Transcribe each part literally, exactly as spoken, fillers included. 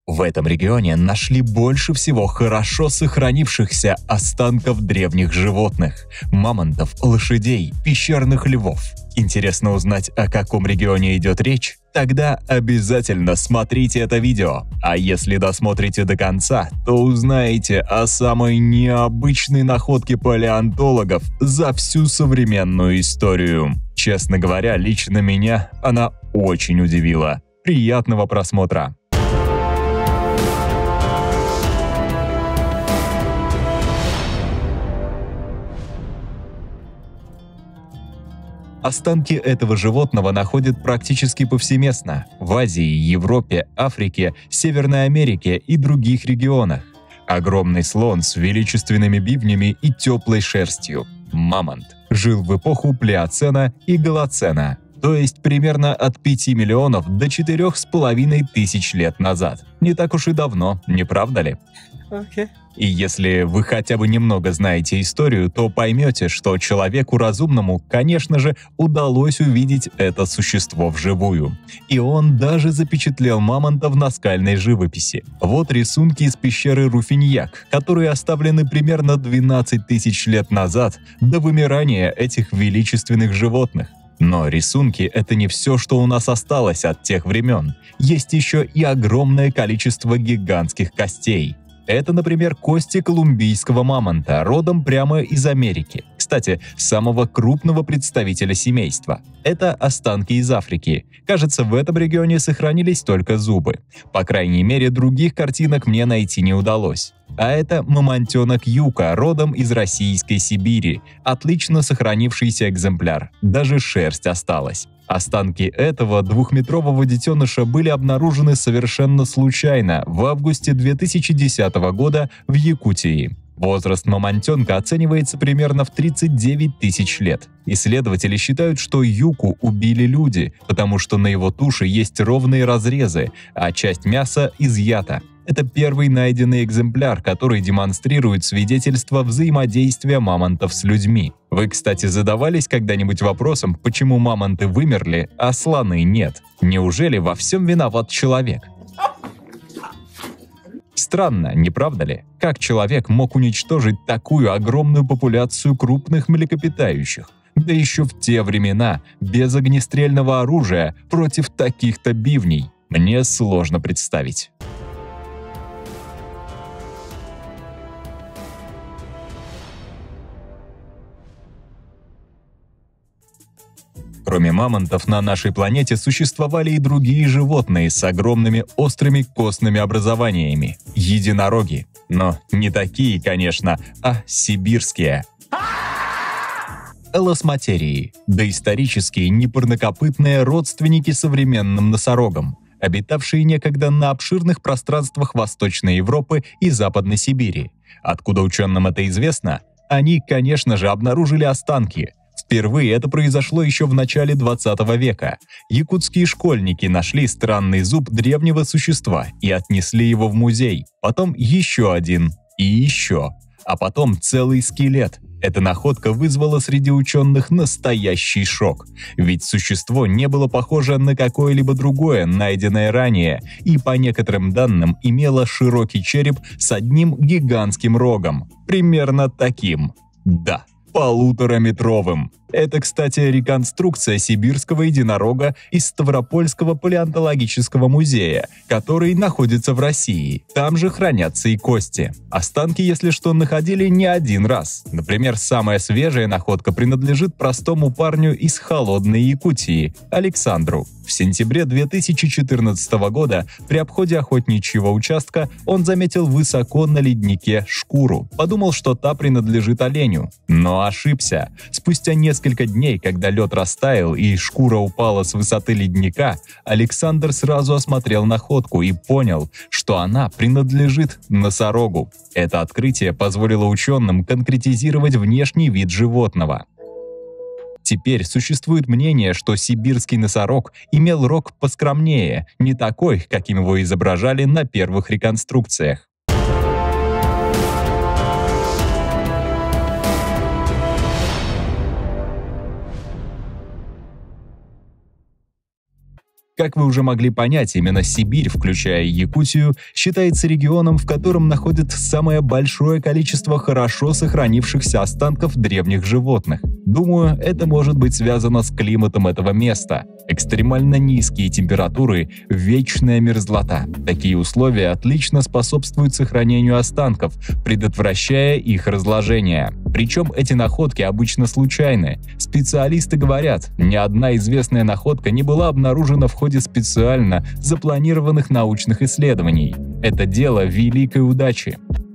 В этом регионе нашли больше всего хорошо сохранившихся останков древних животных – мамонтов, лошадей, пещерных львов. Интересно узнать, о каком регионе идет речь? Тогда обязательно смотрите это видео. А если досмотрите до конца, то узнаете о самой необычной находке палеонтологов за всю современную историю. Честно говоря, лично меня она очень удивила. Приятного просмотра! Останки этого животного находят практически повсеместно – в Азии, Европе, Африке, Северной Америке и других регионах. Огромный слон с величественными бивнями и теплой шерстью – мамонт – жил в эпоху Плеоцена и Голоцена, то есть примерно от пяти миллионов до четырёх с половиной тысяч лет назад. Не так уж и давно, не правда ли? Okay. И если вы хотя бы немного знаете историю, то поймете, что человеку разумному, конечно же, удалось увидеть это существо вживую. И он даже запечатлел мамонта в наскальной живописи. Вот рисунки из пещеры Руфиньяк, которые оставлены примерно двенадцать тысяч лет назад до вымирания этих величественных животных. Но рисунки — это не все, что у нас осталось от тех времен. Есть еще и огромное количество гигантских костей. Это, например, кости колумбийского мамонта, родом прямо из Америки. Кстати, самого крупного представителя семейства. Это останки из Африки. Кажется, в этом регионе сохранились только зубы. По крайней мере, других картинок мне найти не удалось. А это мамонтенок Юка, родом из российской Сибири. Отлично сохранившийся экземпляр. Даже шерсть осталась. Останки этого двухметрового детеныша были обнаружены совершенно случайно в августе две тысячи десятого года в Якутии. Возраст мамонтенка оценивается примерно в тридцать девять тысяч лет. Исследователи считают, что Юку убили люди, потому что на его туше есть ровные разрезы, а часть мяса изъята. Это первый найденный экземпляр, который демонстрирует свидетельство взаимодействия мамонтов с людьми. Вы, кстати, задавались когда-нибудь вопросом, почему мамонты вымерли, а слоны нет? Неужели во всем виноват человек? Странно, не правда ли? Как человек мог уничтожить такую огромную популяцию крупных млекопитающих? Да еще в те времена, без огнестрельного оружия, против таких-то бивней. Мне сложно представить. Кроме мамонтов, на нашей планете существовали и другие животные с огромными острыми костными образованиями – единороги. Но не такие, конечно, а сибирские. Элосматерии – доисторические непарнокопытные родственники современным носорогам, обитавшие некогда на обширных пространствах Восточной Европы и Западной Сибири. Откуда ученым это известно? Они, конечно же, обнаружили останки. Впервые это произошло еще в начале двадцатого века. Якутские школьники нашли странный зуб древнего существа и отнесли его в музей. Потом еще один и еще. А потом целый скелет. Эта находка вызвала среди ученых настоящий шок. Ведь существо не было похоже на какое-либо другое, найденное ранее, и по некоторым данным имело широкий череп с одним гигантским рогом. Примерно таким. Да. Полутораметровым. Это, кстати, реконструкция сибирского единорога из Ставропольского палеонтологического музея, который находится в России. Там же хранятся и кости. Останки, если что, находили не один раз. Например, самая свежая находка принадлежит простому парню из холодной Якутии, Александру. В сентябре две тысячи четырнадцатого года при обходе охотничьего участка он заметил высоко на леднике шкуру. Подумал, что та принадлежит оленю. Но ошибся. Спустя несколько дней, когда лед растаял и шкура упала с высоты ледника, Александр сразу осмотрел находку и понял, что она принадлежит носорогу. Это открытие позволило ученым конкретизировать внешний вид животного. Теперь существует мнение, что сибирский носорог имел рог поскромнее, не такой, каким его изображали на первых реконструкциях. Как вы уже могли понять, именно Сибирь, включая Якутию, считается регионом, в котором находят самое большое количество хорошо сохранившихся останков древних животных. Думаю, это может быть связано с климатом этого места. Экстремально низкие температуры, вечная мерзлота. Такие условия отлично способствуют сохранению останков, предотвращая их разложение. Причем эти находки обычно случайны. Специалисты говорят, ни одна известная находка не была обнаружена в ходе специально запланированных научных исследований. Это дело великой удачи.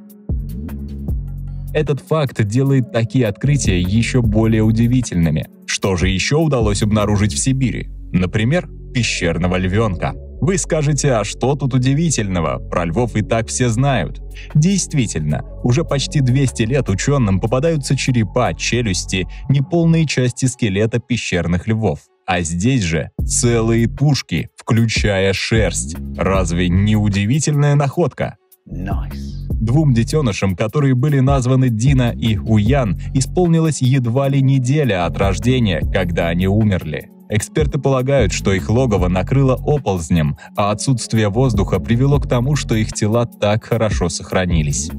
Этот факт делает такие открытия еще более удивительными. Что же еще удалось обнаружить в Сибири? Например, пещерного львенка. Вы скажете, а что тут удивительного? Про львов и так все знают. Действительно, уже почти двести лет ученым попадаются черепа, челюсти, неполные части скелета пещерных львов. А здесь же целые тушки, включая шерсть. Разве не удивительная находка? Nice. Двум детенышам, которые были названы Дина и Уян, исполнилось едва ли неделя от рождения, когда они умерли. Эксперты полагают, что их логово накрыло оползнем, а отсутствие воздуха привело к тому, что их тела так хорошо сохранились.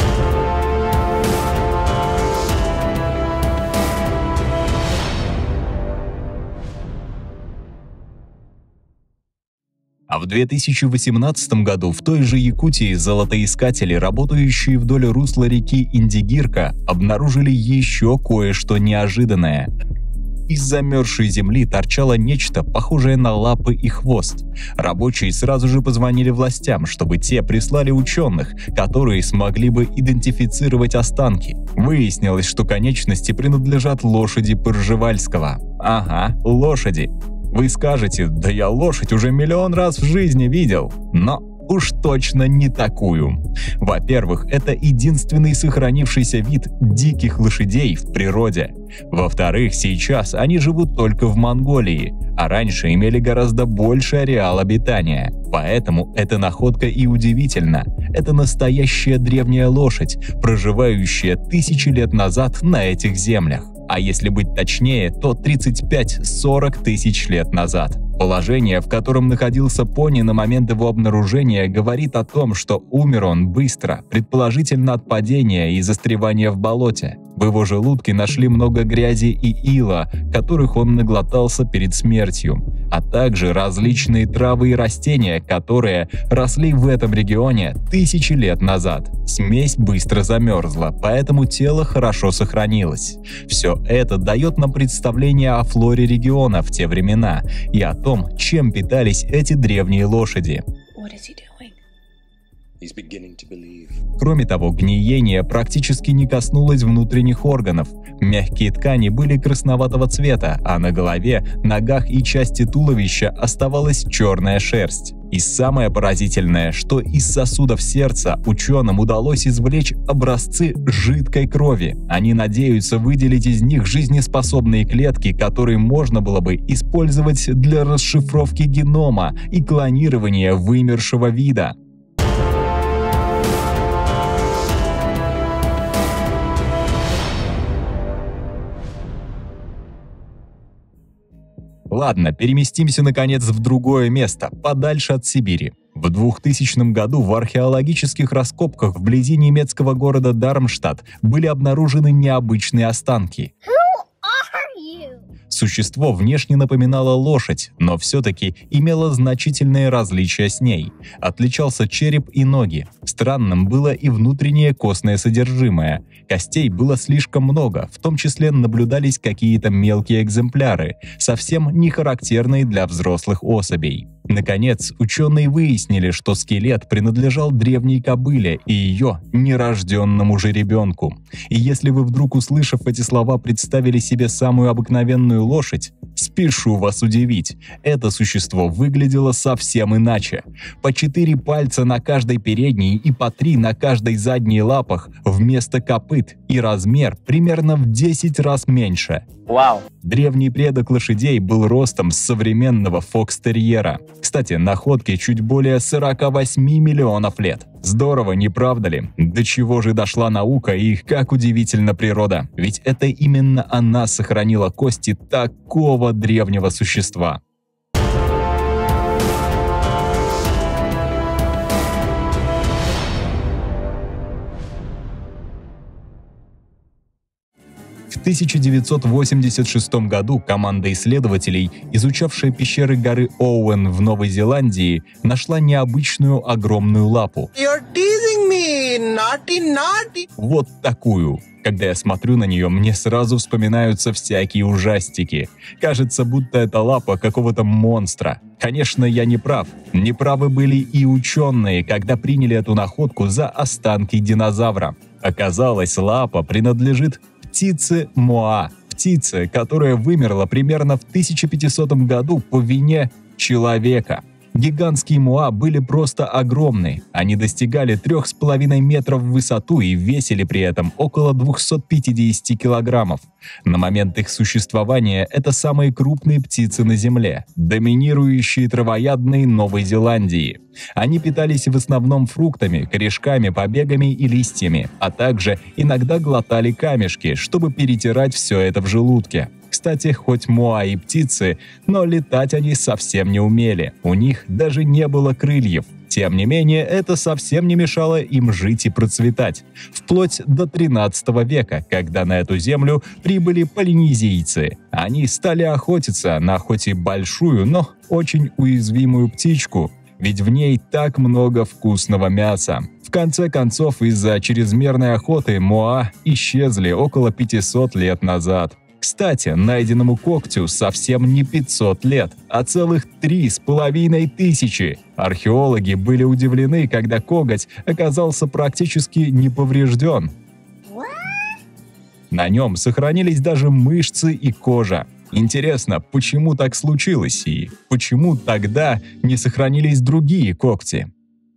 А в две тысячи восемнадцатом году в той же Якутии золотоискатели, работающие вдоль русла реки Индигирка, обнаружили еще кое-что неожиданное. Из замерзшей земли торчало нечто, похожее на лапы и хвост. Рабочие сразу же позвонили властям, чтобы те прислали ученых, которые смогли бы идентифицировать останки. Выяснилось, что конечности принадлежат лошади Пржевальского. Ага, лошади. Вы скажете, да я лошадь уже миллион раз в жизни видел, но уж точно не такую. Во-первых, это единственный сохранившийся вид диких лошадей в природе. Во-вторых, сейчас они живут только в Монголии, а раньше имели гораздо больше ареал обитания. Поэтому эта находка и удивительна. Это настоящая древняя лошадь, проживающая тысячи лет назад на этих землях. А если быть точнее, то тридцать пять - сорок тысяч лет назад. Положение, в котором находился пони на момент его обнаружения, говорит о том, что умер он быстро, предположительно от падения и застревания в болоте. В его желудке нашли много грязи и ила, которых он наглотался перед смертью, а также различные травы и растения, которые росли в этом регионе тысячи лет назад. Смесь быстро замерзла, поэтому тело хорошо сохранилось. Все это дает нам представление о флоре региона в те времена и о том, чем питались эти древние лошади. Кроме того, гниение практически не коснулось внутренних органов. Мягкие ткани были красноватого цвета, а на голове, ногах и части туловища оставалась черная шерсть. И самое поразительное, что из сосудов сердца ученым удалось извлечь образцы жидкой крови. Они надеются выделить из них жизнеспособные клетки, которые можно было бы использовать для расшифровки генома и клонирования вымершего вида. Ладно, переместимся наконец в другое место, подальше от Сибири. В двухтысячном году в археологических раскопках вблизи немецкого города Дармштадт были обнаружены необычные останки. Существо внешне напоминало лошадь, но все-таки имело значительные различия с ней. Отличался череп и ноги. Странным было и внутреннее костное содержимое. Костей было слишком много, в том числе наблюдались какие-то мелкие экземпляры, совсем не характерные для взрослых особей. Наконец, ученые выяснили, что скелет принадлежал древней кобыле и ее нерожденному жеребенку. И если вы вдруг, услышав эти слова, представили себе самую обыкновенную лошадь, спешу вас удивить, это существо выглядело совсем иначе. По четыре пальца на каждой передней и по три на каждой задней лапах вместо копыт, и размер примерно в десять раз меньше. Вау! Древний предок лошадей был ростом с современного фокстерьера. Кстати, находке чуть более сорока восьми миллионов лет. Здорово, не правда ли? До чего же дошла наука и как удивительна природа. Ведь это именно она сохранила кости такого древнего существа. тысяча девятьсот восемьдесят шестом году команда исследователей, изучавшая пещеры горы Оуэн в Новой Зеландии, нашла необычную огромную лапу. You're teasing me, naughty, naughty. Вот такую. Когда я смотрю на нее, мне сразу вспоминаются всякие ужастики. Кажется, будто это лапа какого-то монстра. Конечно, я не прав. Неправы были и ученые, когда приняли эту находку за останки динозавра. Оказалось, лапа принадлежит птице моа, птице, которая вымерла примерно в тысяча пятисотом году по вине человека. Гигантские моа были просто огромны. Они достигали трех с половиной метров в высоту и весили при этом около двухсот пятидесяти килограммов. На момент их существования это самые крупные птицы на Земле, доминирующие травоядные Новой Зеландии. Они питались в основном фруктами, корешками, побегами и листьями, а также иногда глотали камешки, чтобы перетирать все это в желудке. Кстати, хоть моа и птицы, но летать они совсем не умели, у них даже не было крыльев. Тем не менее, это совсем не мешало им жить и процветать. Вплоть до тринадцатого века, когда на эту землю прибыли полинезийцы. Они стали охотиться на хоть и большую, но очень уязвимую птичку, ведь в ней так много вкусного мяса. В конце концов, из-за чрезмерной охоты моа исчезли около пятисот лет назад. Кстати, найденному когтю совсем не пятьсот лет, а целых три с половиной тысячи. Археологи были удивлены, когда коготь оказался практически не поврежден. На нем сохранились даже мышцы и кожа. Интересно, почему так случилось и почему тогда не сохранились другие когти?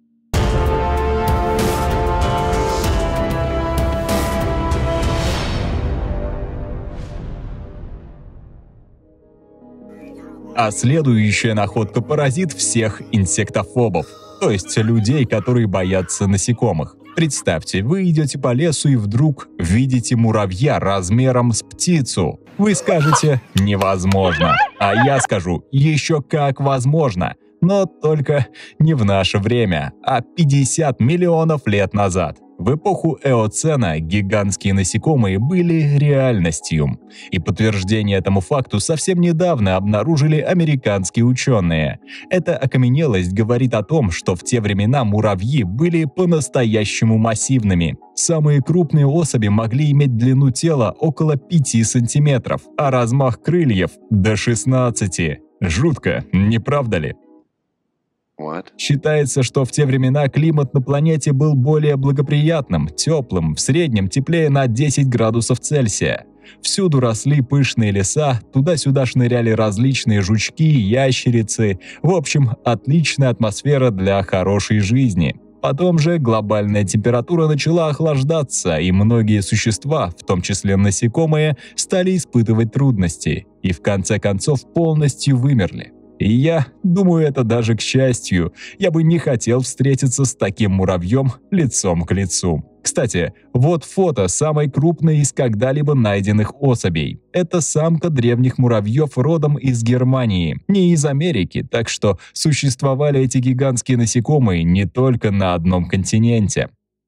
А следующая находка поразит всех инсектофобов, то есть людей, которые боятся насекомых. Представьте, вы идете по лесу и вдруг видите муравья размером с птицу. Вы скажете «невозможно», а я скажу «еще как возможно», но только не в наше время, а пятьдесят миллионов лет назад. В эпоху Эоцена гигантские насекомые были реальностью. И подтверждение этому факту совсем недавно обнаружили американские ученые. Эта окаменелость говорит о том, что в те времена муравьи были по-настоящему массивными. Самые крупные особи могли иметь длину тела около пяти сантиметров, а размах крыльев до шестнадцати. Жутко, не правда ли? What? Считается, что в те времена климат на планете был более благоприятным, теплым, в среднем теплее на десять градусов Цельсия. Всюду росли пышные леса, туда-сюда шныряли различные жучки, ящерицы. В общем, отличная атмосфера для хорошей жизни. Потом же глобальная температура начала охлаждаться, и многие существа, в том числе насекомые, стали испытывать трудности и в конце концов полностью вымерли. И я думаю, это даже к счастью. Я бы не хотел встретиться с таким муравьем лицом к лицу. Кстати, вот фото самой крупной из когда-либо найденных особей. Это самка древних муравьев родом из Германии, не из Америки, так что существовали эти гигантские насекомые не только на одном континенте.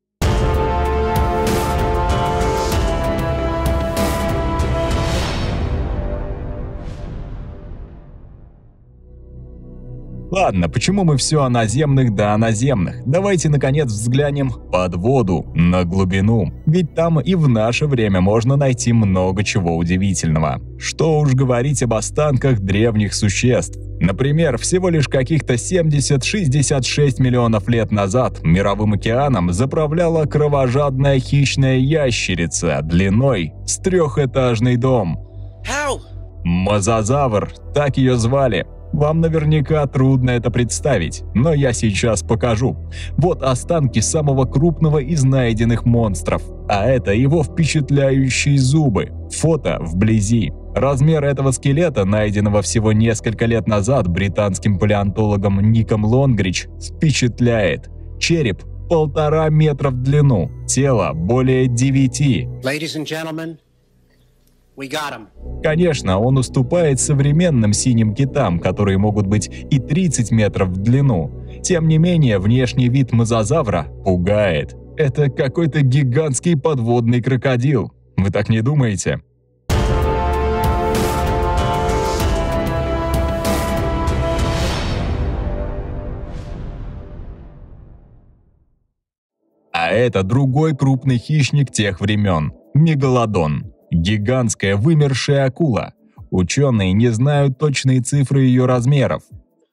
Ладно, почему мы все о наземных да о наземных? Давайте, наконец, взглянем под воду, на глубину. Ведь там и в наше время можно найти много чего удивительного. Что уж говорить об останках древних существ. Например, всего лишь каких-то семьдесят-шестьдесят шесть миллионов лет назад мировым океаном заправляла кровожадная хищная ящерица длиной с трехэтажный дом. How? Мозазавр, так ее звали. Вам наверняка трудно это представить, но я сейчас покажу. Вот останки самого крупного из найденных монстров, а это его впечатляющие зубы. Фото вблизи. Размер этого скелета, найденного всего несколько лет назад британским палеонтологом Ником Лонгрич, впечатляет. Череп полтора метра в длину, тело более девяти. Ladies and gentlemen, we got him. Конечно, он уступает современным синим китам, которые могут быть и тридцать метров в длину. Тем не менее, внешний вид мозазавра пугает. Это какой-то гигантский подводный крокодил. Вы так не думаете? А это другой крупный хищник тех времен – мегалодон. Гигантская вымершая акула. Ученые не знают точные цифры ее размеров.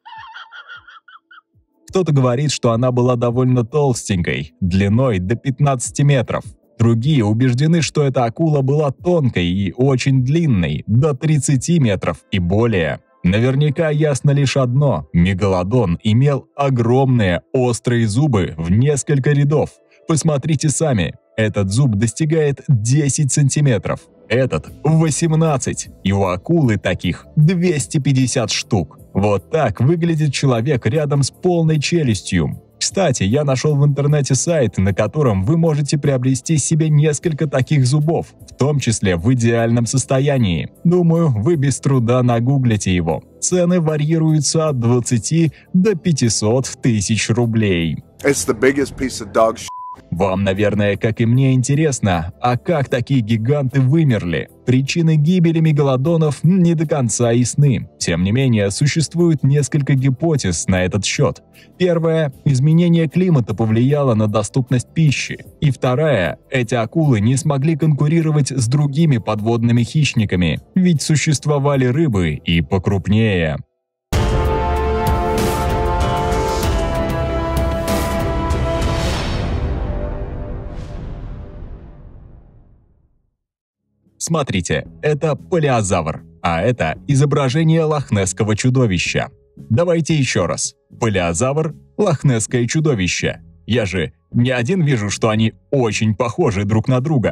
Кто-то говорит, что она была довольно толстенькой, длиной до пятнадцати метров. Другие убеждены, что эта акула была тонкой и очень длинной, до тридцати метров и более. Наверняка ясно лишь одно – мегалодон имел огромные острые зубы в несколько рядов. Посмотрите сами, этот зуб достигает десяти сантиметров, этот – восемнадцать, и у акулы таких двести пятьдесят штук. Вот так выглядит человек рядом с полной челюстью. Кстати, я нашел в интернете сайт, на котором вы можете приобрести себе несколько таких зубов, в том числе в идеальном состоянии. Думаю, вы без труда нагуглите его. Цены варьируются от двадцати до пятисот тысяч рублей. It's the biggest piece of dog shit. Вам, наверное, как и мне, интересно, а как такие гиганты вымерли? Причины гибели мегалодонов не до конца ясны. Тем не менее, существует несколько гипотез на этот счет. Первая – изменение климата повлияло на доступность пищи. И вторая – эти акулы не смогли конкурировать с другими подводными хищниками, ведь существовали рыбы и покрупнее. Смотрите, это палеозавр, а это изображение лохнесского чудовища. Давайте еще раз. Палеозавр, лохнесское чудовище. Я же не один вижу, что они очень похожи друг на друга.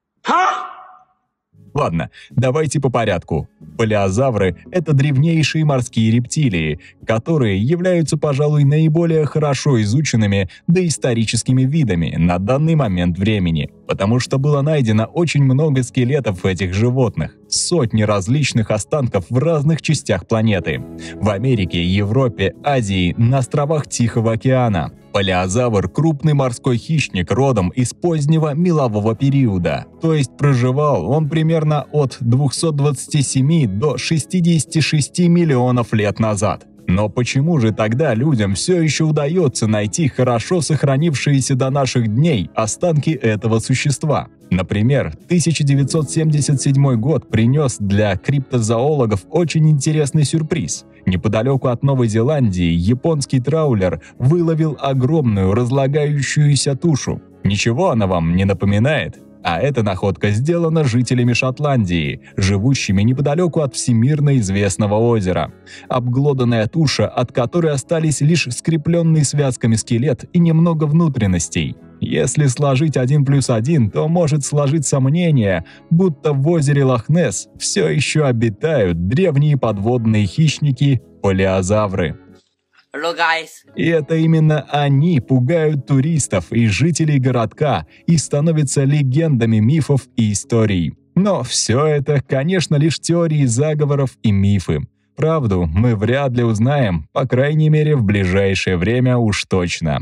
Ладно, давайте по порядку. Палеозавры – это древнейшие морские рептилии, которые являются, пожалуй, наиболее хорошо изученными доисторическими видами на данный момент времени, потому что было найдено очень много скелетов этих животных, сотни различных останков в разных частях планеты – в Америке, Европе, Азии, на островах Тихого океана. Палеозавр – крупный морской хищник родом из позднего мелового периода, то есть проживал он примерно от двухсот двадцати семи до шестидесяти шести миллионов лет назад. Но почему же тогда людям все еще удается найти хорошо сохранившиеся до наших дней останки этого существа? Например, тысяча девятьсот семьдесят седьмой год принес для криптозоологов очень интересный сюрприз. Неподалеку от Новой Зеландии японский траулер выловил огромную разлагающуюся тушу. Ничего она вам не напоминает? А эта находка сделана жителями Шотландии, живущими неподалеку от всемирно известного озера. Обглоданная туша, от которой остались лишь скрепленный связками скелет и немного внутренностей. Если сложить один плюс один, то может сложиться мнение, будто в озере Лохнесс все еще обитают древние подводные хищники – палеозавры. Hello, guys. И это именно они пугают туристов и жителей городка и становятся легендами мифов и историй. Но все это, конечно, лишь теории заговоров и мифы. Правду мы вряд ли узнаем, по крайней мере, в ближайшее время уж точно.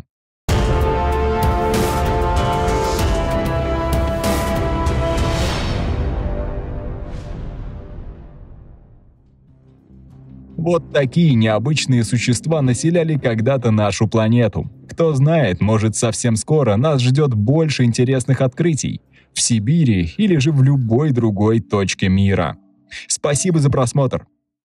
Вот такие необычные существа населяли когда-то нашу планету. Кто знает, может, совсем скоро нас ждет больше интересных открытий в Сибири или же в любой другой точке мира. Спасибо за просмотр.